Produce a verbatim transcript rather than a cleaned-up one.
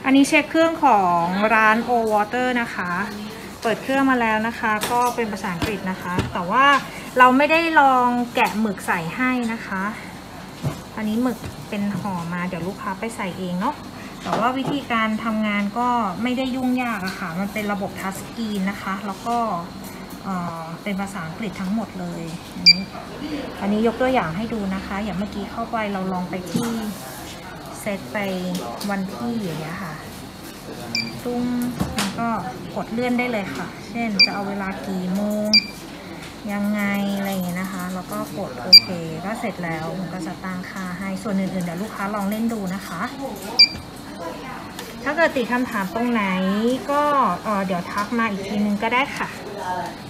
อันนี้เช็คเครื่องของร้าน O Water นะคะเปิดเครื่องมาแล้วนะคะก็เป็นภาษาอังกฤษนะคะแต่ว่าเราไม่ได้ลองแกะหมึกใส่ให้นะคะอันนี้หมึกเป็นห่อมาเดี๋ยวลูกค้าไปใส่เองเนาะแต่ว่าวิธีการทำงานก็ไม่ได้ยุ่งยากอะค่ะมันเป็นระบบทัชสกรีนนะคะแล้วก็เป็นภาษาอังกฤษทั้งหมดเลยอันนี้อันนี้ยกตัวอย่างให้ดูนะคะอย่างเมื่อกี้เข้าไปเราลองไปที่เซตไปวันที่อย่างเงี้ยค่ะตุ้มแล้วก็กดเลื่อนได้เลยค่ะเช่นจะเอาเวลากี่โมงยังไงอะไรอย่างเงี้ยนะคะแล้วก็กดโอเคก็เสร็จแล้วมันก็จะตั้งค่าให้ส่วนอื่นๆเดี๋ยวลูกค้าลองเล่นดูนะคะถ้าเกิดติดคำถามตรงไหนก็เดี๋ยวทักมาอีกทีนึงก็ได้ค่ะ